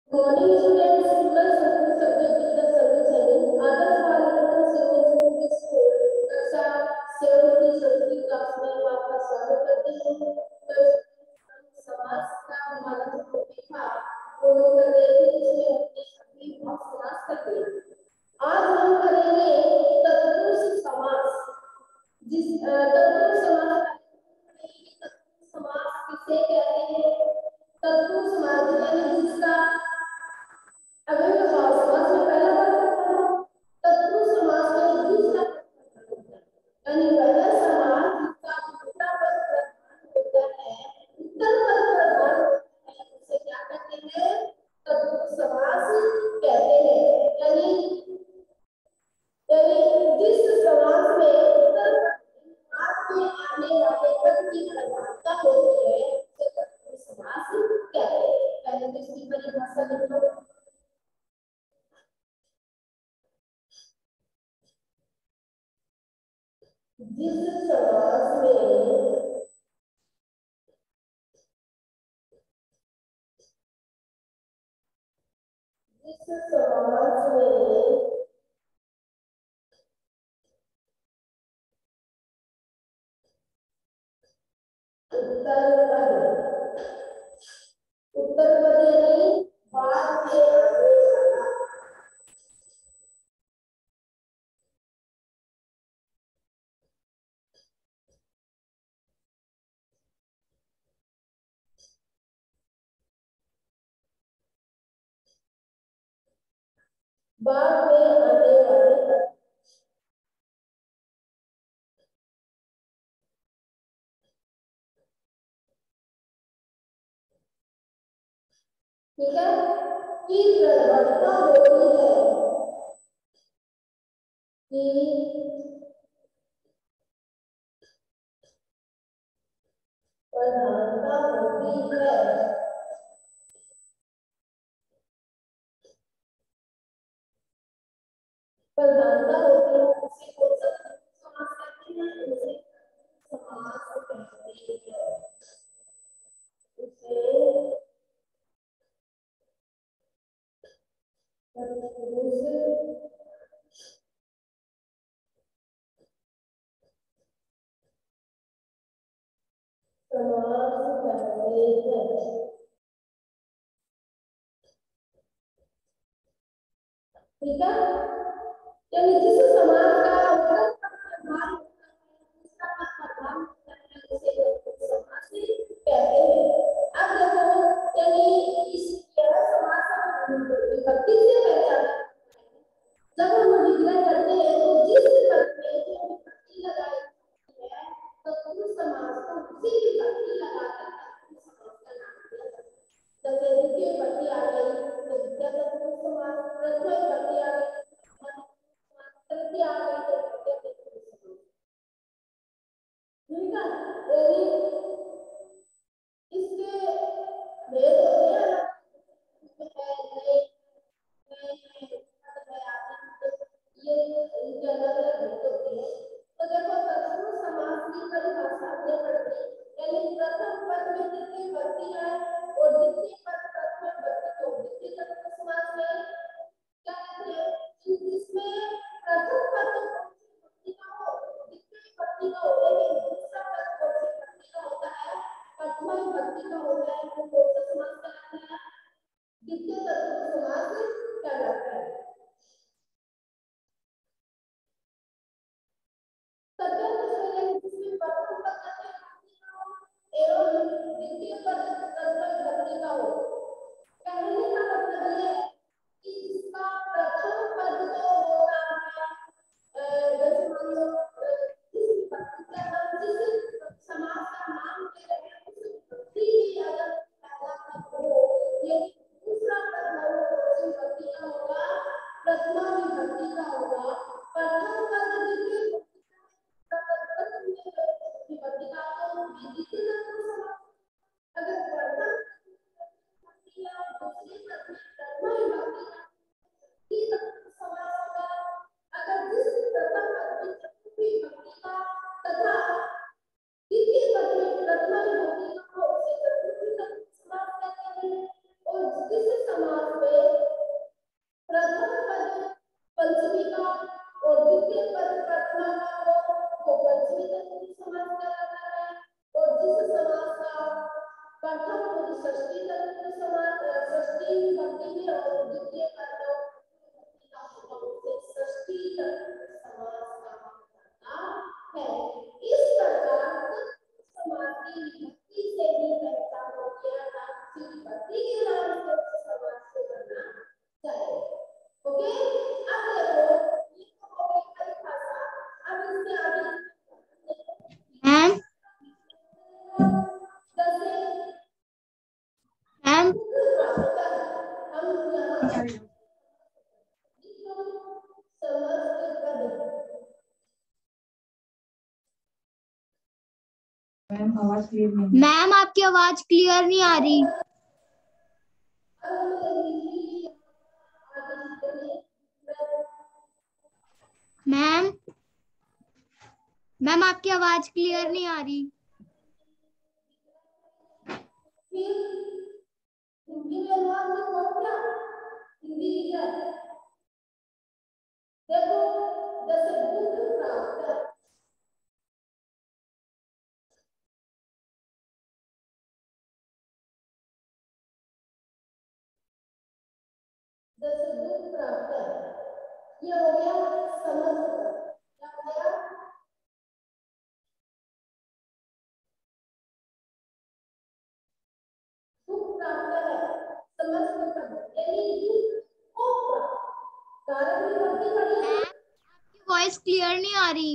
Morning students, मैं subject की तरफ सर्विस है आदर्श बालिका सेकेंडरी स्कूल कक्षा 7 की चौथी क्लास में आपका स्वागत करते हैं। तो समाज का हमारा जो टॉपिक था वो हम कर रहे थे, जिसमें हमने सभी भाग समास कर दिया। आज हम करेंगे तत्पुरुष समास। तत्पुरुष समास किसे कहते हैं? तत्पुरुष समास यानी जिसका अगर मैं समास में पहला वर्ग तत्पुरुष समास में दूसरा यानी पहला समास जिसका दूसरा वर्ग होता है, उत्तर वर्ग प्रधान होता है, उसे क्या कहते हैं? तत्पुरुष समास कहते हैं। यानी जिस समास में उत्तर भाग में आने वाले पद की प्रधानता होती है उसे तत्पुरुष समास कहते हैं। पहले तो इसकी परिभाषा लिख लो। जिस समास में उत्तर पद यानी बाद में आने वाला बाद में आने वाले ठीक है की प्रधानता होती है कि प्रधानता होती है प्रधानता होती है उसे कौन सा समास कहते हैं? उसे समास कहते हैं। उसे तत्पुरुष समास कहते हैं। ठीक है, यानी जिस समास का उत्तर प्रधान दूसरा प्रधान उसे समास कहते हैं। अब देखो, यानी इस समास विभक्ति से पहचाना जब हम विग्रह करते हैं तो जिस पद में जो विभक्ति लगाई है तो उस समास को उसी विभक्ति लगाकर तत्पुरुष समास का नाम दिया जाता है। जैसे द्वितीय विभक्ति आ गई तो द्वितीय तत्पुरुष समास, प्रथम विभक्ति आ गई, तृतीय आ गई तो तृतीय तत्पुरुष समास। ठीक है, इसके भेद होते हैं ना, ये इनके अलग अलग भेद होते हैं। तो देखो तत्पुरुष समास की परिभाषा हमने पढ़ ली, यानी प्रथम पद में द्वितीय विभक्ति है और द्वितीय पद प्रथम विभक्ति को द्वितीय तत्पुरुष समास में क्या कहते हैं? जिसमें प्रथम पद विभक्ति का हो, द्वितीय विभक्ति का हो, लेकिन दूसरा पद कौन सी विभक्ति का होता है? प्रथम विभक्ति का होता है, वो कौन सा समास कहलाता है? द्वितीय तत्पुरुष समास कहलाता है। जिसमें प्रथम पद एवं द्वितीय पद विभक्ति का हो। कहने का मतलब ये है कि जिसका प्रथम पद जो होता है, जैसे मान लो जिस विभक्ति का नाम, जिस समास का नाम ले रहे हैं उस विभक्ति की अगर पहला पद हो, ये दूसरा पद न हो षष्ठी तत्पुरुष समास, षष्ठी विभक्ति में और द्वितीय कर्ता का शुभ से षष्ठी तत्पुरुष समास कहा जाता है। इस प्रकार समास की विभक्ति से भी पहचान हो गया कि विभक्ति के नाम से समास को करना चाहिए। ओके, अब देखो ये तो हो गई परिभाषा। अब इसके आगे मैम जैसे मैम हम यहाँ समस्त पद मैम आवाज क्लियर नहीं। मैम आपकी आवाज क्लियर नहीं आ रही। मैम मैम आपकी आवाज क्लियर नहीं आ रही। हिंदी में अनुवाद में कौन क्या हिंदी लिखा है देखो जैसे दुख प्राप्त जैसे दुख प्राप्त ये हो गया समस्त क्या हो गया दुख प्राप्त है समस्त पद यानी दुख को प्राप्त कारण विभक्ति पड़ी है आपकी वॉइस क्लियर नहीं आ रही।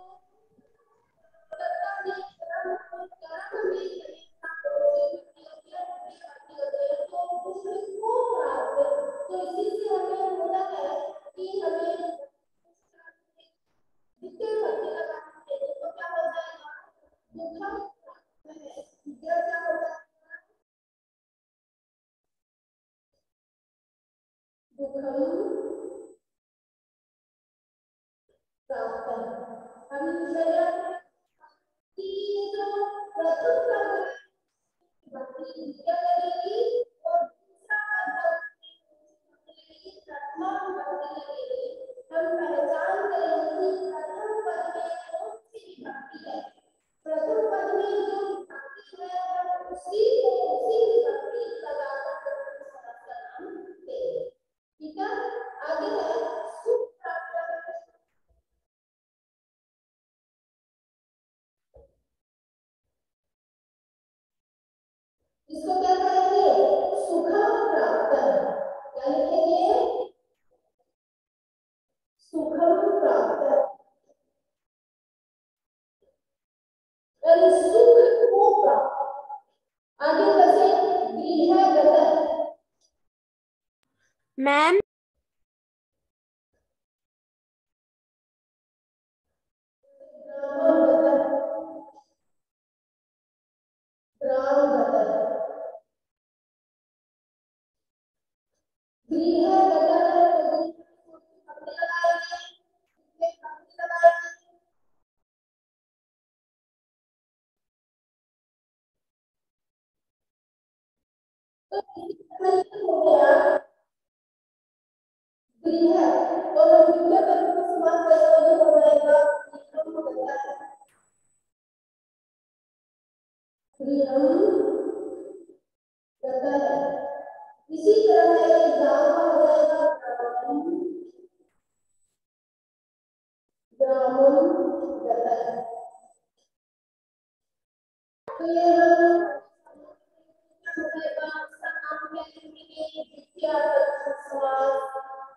इसको क्या करेंगे सुखम प्राप्त क्या लिखेंगे सुखम प्राप्त यानी सुख को प्राप्त आगे कैसे गृहगत मैम इसी तरह का एक गांव का हो जाएगा ग्रामम गतः तो ये हम हो जाएगा इसका नाम क्या लिखेंगे द्वितीयार्थक समास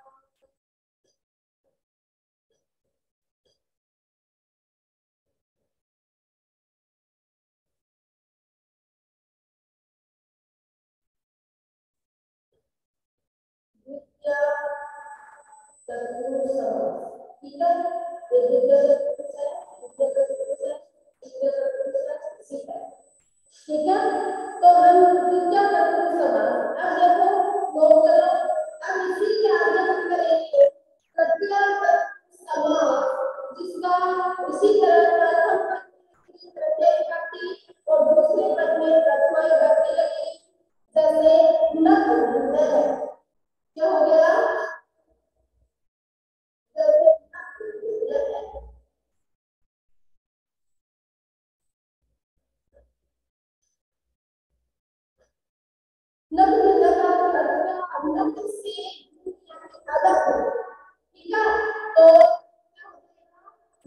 ठीक है ठीक है तो हम द्वितीय तत्पुरुष समास अब देखो नोट करो अब इसी के आगे हम करेंगे तृतीय तत्पुरुष समास जिसका इसी तरह प्रथम पद में तृतीय विभक्ति और दूसरे पद में प्रथमा विभक्ति लगी जैसे नख है क्या हो गया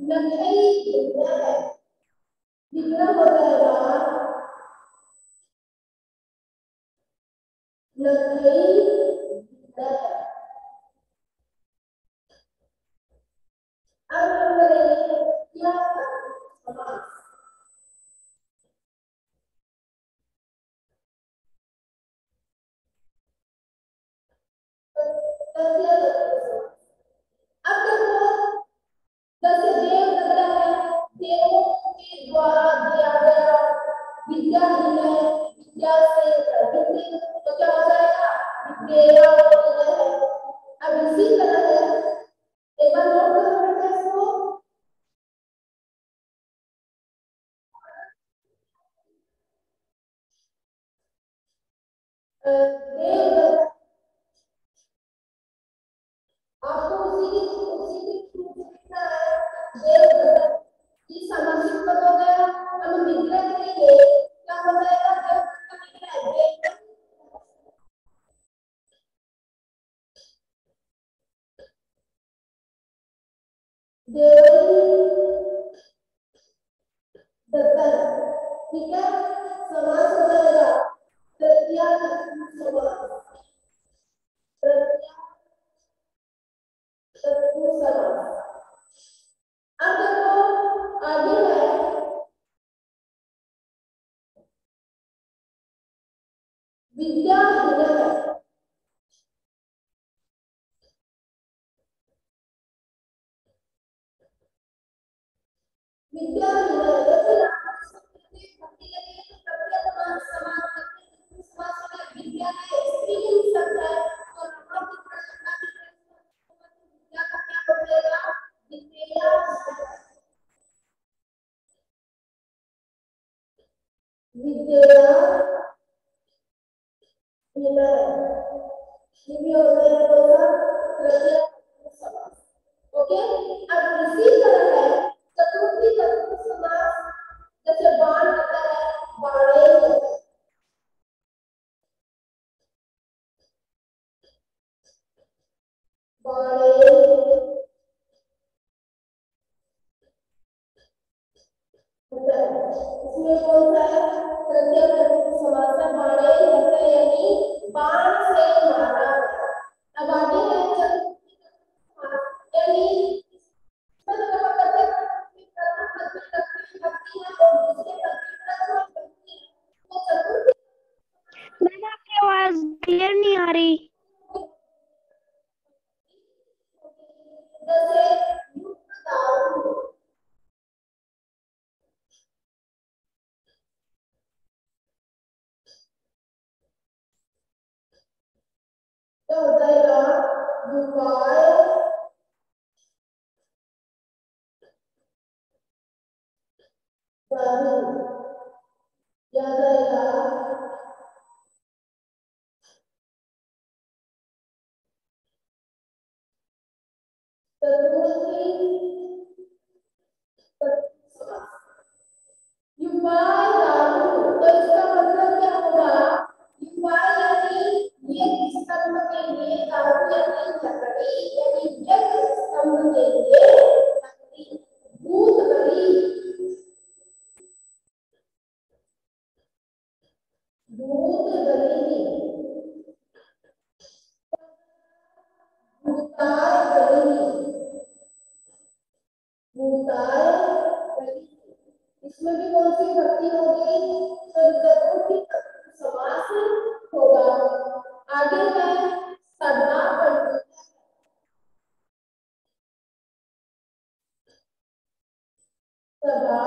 नखई विग्रह है, विग्रह हो जाएगा नखई विग्रह। अब हम करेंगे क्या समास। अब देखो जैसे देव विग्रह है, देवों के द्वारा दिया गया विद्याहीन है, विद्या से प्रवृत्ति, तो क्या हो जाएगा विद्या है। अब इसी तरह है, एक बार नोट करो बेटा इसको। देव आपको उसी की लिखना है। देव ये सामासिक पद हो गया। हम विग्रह करेंगे, क्या हो जाएगा देव का विग्रह देव दत्तन, ठीक है। समास हो जाएगा तृतीया समास, तृतीया तत्पुरुष समास। अब देखो आगे है विद्याहीन है, विद्याहीन है। देखो यहाँ भक्ति लगी है तो तृतीय समास समास करते समास में विद्या है, स्त्रीलिंग शब्द है और रमा की प्रश्न विद्या का क्या हो जाएगा विद्या। विद्या ये भी हो जाएगा कौन सा तृतीय समास। ओके, अब इसी तरह है चतुर्थी तत्पुरुष समास, जैसे बाण आता है बाणे होता है, बाणे होता है। इसमें कौन सा है तृतीय तत्पुरुष समास है, बाणे होता है यानी बाण से मारा गया। अब आगे है चतुर्थी तत्पुरुष समास, यानी मैम आपकी आवाज क्लियर नहीं आ रही। तो हो जाएगा युवाय दारू, या जाएगा तत्पुरुषी समास। युवाय दारू, तो इसका मतलब क्या होगा युवाय यानी ये स्तंभ के लिए, दारू यानी लकड़ी, यानी ये स्तंभ के लिए लकड़ी। भूत बलि, भूत बलि, भूताय बलि, भूताय बलि। इसमें भी कौन सी भक्ति होगी तो चतुर्थी समास होगा। आगे है सभा पंडित, सभा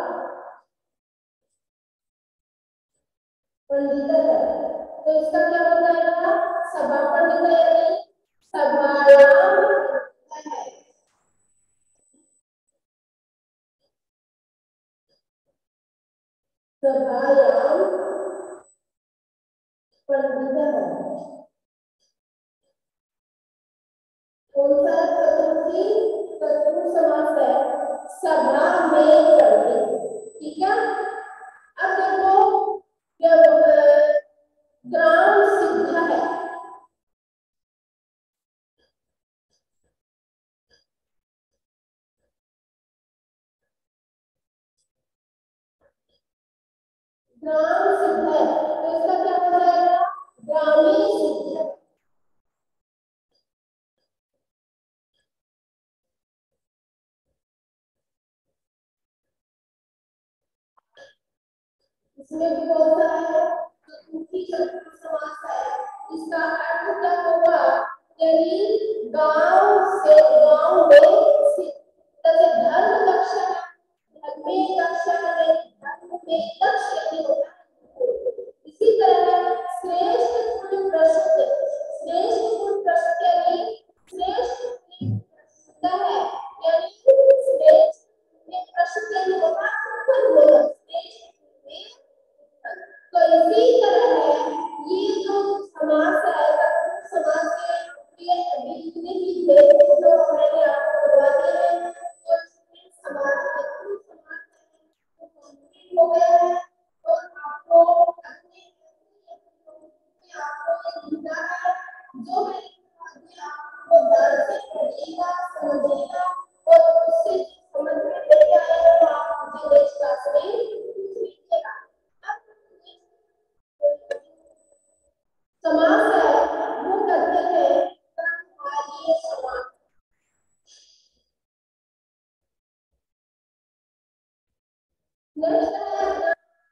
पंडित है, तो इसका क्या हो जाएगा सभा पंडित यानी सभायाम है, सभायाम पंडित है। कौन सा चतुर्थी तत्पुरुष समास है, सभा में पंडित, ठीक है। अब देखो ग्राम सिद्ध है, ग्राम सिद्ध है, तो इसका क्या हो जाएगा? ग्रामीण सिद्ध है। इसमें भी कौन सा है? चतुर्थी चतुर्थ समास है। इसका अर्थ क्या होगा? यानी गांव से, गांव में स्थित। जैसे धर्म दक्षता, धर्म में दक्षता है, धर्म में दक्ष यानी होता है। इसी तरह श्रेष्ठ गुण प्रसिद्ध, श्रेष्ठ गुण प्रसिद्ध यानी श्रेष्ठ गुण प्रसिद्ध है, यानी श्रेष्ठ में प्रसिद्ध यानी होता है उत्तम गुण, श्रेष्ठ में। तो इसी तरह है ये जो समास है, समास के ये जितने भी भेद जो मैंने आपको बताए हैं, तो इसमें समास के समास है वो कंप्लीट हो गया है। और आपको अपने आपको ये लिखना है, जो मैंने आपको ध्यान से पढ़िएगा, समझिएगा और उससे समझ में नहीं आएगा तो आप मुझे नेक्स्ट क्लास में पूछिएगा। समास है वो कहते हैं कर्मधारय समास। नेक्स्ट है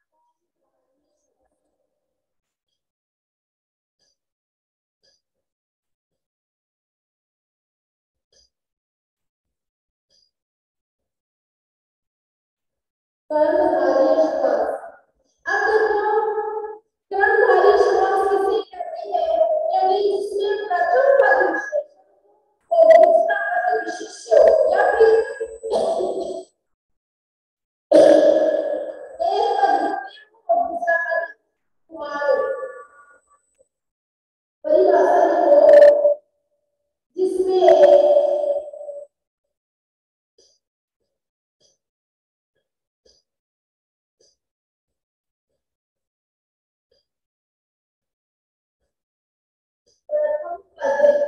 कर्मधारय समास। अब देखो कर्मधारय समास किसे कहते हैं? यानी जिसमें प्रथम पद विशेषण और दूसरा पद विशेष्य हो, या फिर एक पद विशेष्य और दूसरा पद कुमार हो। परिभाषा लिखो जिसमें प्रथम पद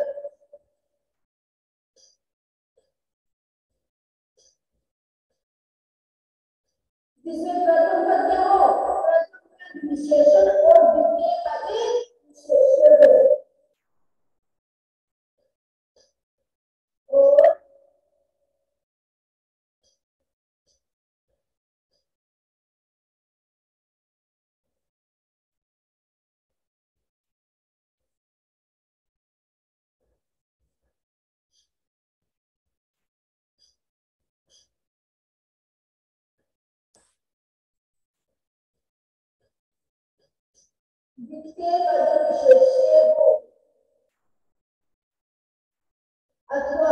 जिसमें प्रथम पद क्या हो? प्रथम पद विशेषण और द्वितीय पद विशेष्य हो। और द्वितीय पद विशेष्य हो अथवा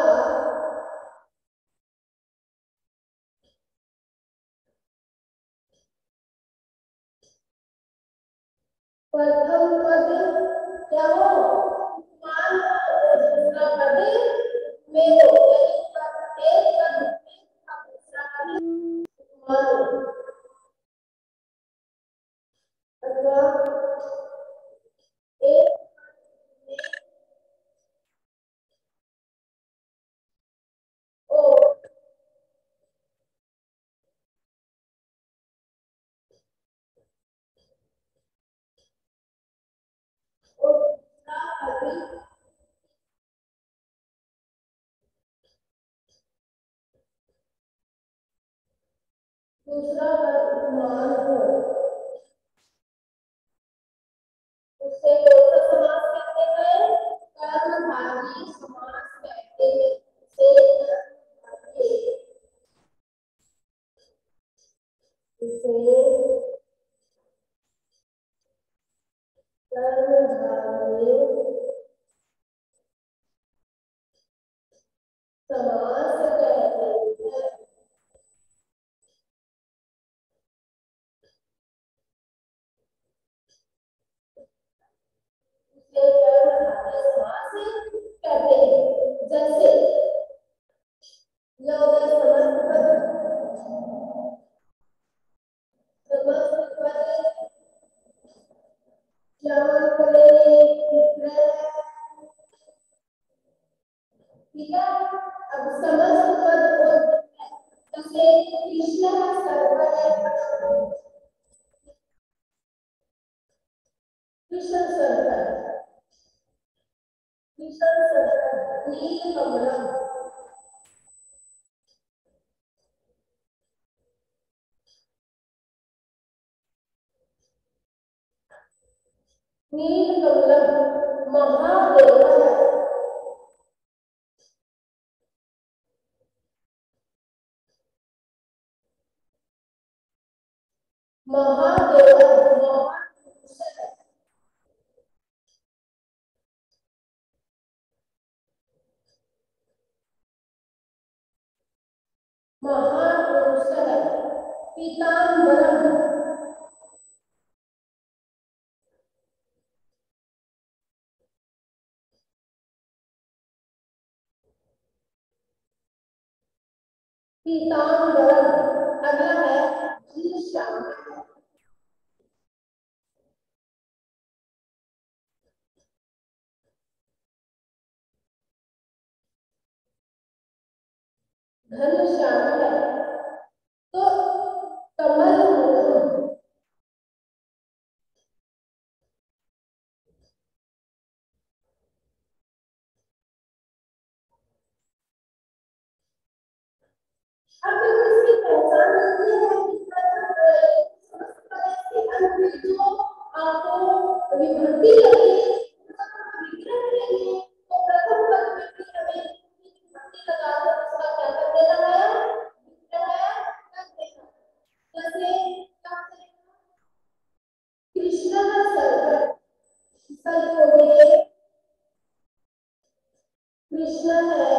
प्रथम पद क्या हो? उपमान हो और दूसरा पद में हो, यानी एक पद में और दूसरा पद उपमान हो। अथवा एक पद में और दूसरा पद उपमान हो, उसे कौन सा समास कहते हैं? कर्मधारय समास कहते हैं। इसे कर्मधारय समास कहते हैं। इसे कर्मधारय समास कहते हैं। जैसे यह हो गया समस्त पद, समस्त पद ज्ञान करें, ठीक है। अब समस्त पद और जैसे कृष्ण सर्वदा कृष्ण सर्कल, कृष्ण सर्कल, नील कमलम, नील कमलम महादेव है, महादेव महापुरुष है, महापुरुष है, पीताम्बरम, पीताम्बरम। अगला है घनश्याम, घनश्याम है तो कमल मुखम, अब देखो इसकी पहचान होती है कि समस्त तरह से अंत में जो आपको विभक्ति लगेगी विग्रह लगेगी तो प्रथम पद में भी हमें विभक्ति लगा कर उसका क्या कर देना है, विग्रह कर देना। जैसे क्या करेंगे, कृष्ण सर्कल, सर्कल हो गए, कृष्ण है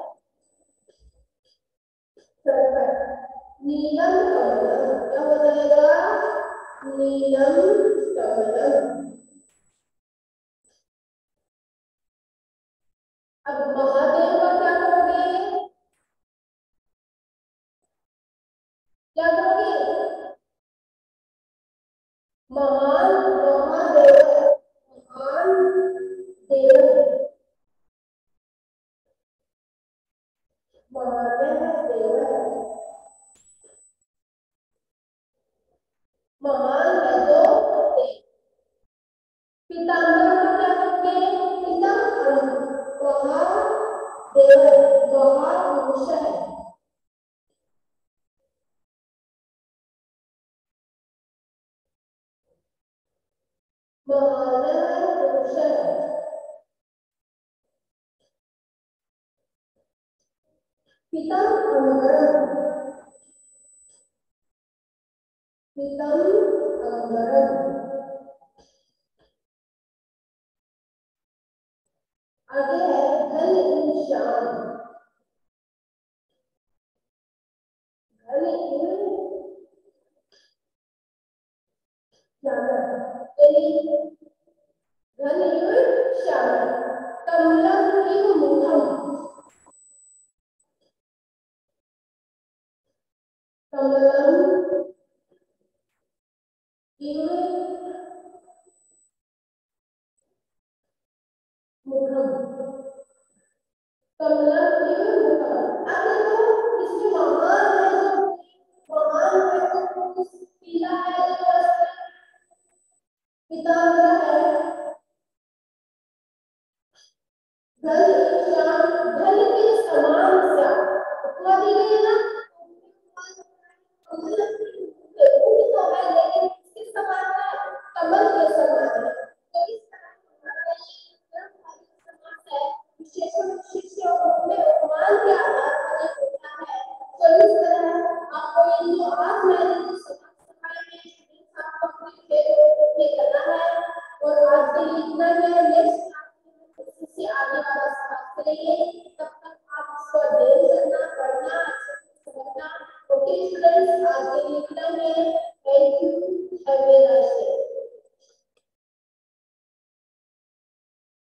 सर्कल, नीलम कमलम, क्या हो जाएगा, नीलम कमलम। अब महादेव का क्या करोगे, क्या करोगे, महान महादेव, महान देव, महादेव, महान है जो देव। पीताम्बर को क्या करोगे, पीताम्बर, महादेव महापुरुष है, महापुरुष है, पीताम्बरम, पीताम्बरम। आगे है घनश्याम, घनश्याम, कमलम इव मुखम, कमलम इव मुखम, कमलम इव मुखम। अब देखो इसमें महान है जो, महान है तो पीला है जो वस्त्र, पीताम्बर है, घनश्याम, घन के समान श्याम, उपमा दी गई है ना, कमल तो है लेकिन किसके समान है, कमल के समान है। तो इस तरह हमारा ये समास है, विशेषण विशेष्य और उपमेय उपमान के आधार पर ये होता है। तो इस तरह आपको ये जो आज मैंने जो समास सिखाए हैं इन सबको अपने खेल में करना है। और आज के लिए इतना ही है, नेक्स्ट क्लास में इससे आगे वाला समास करेंगे।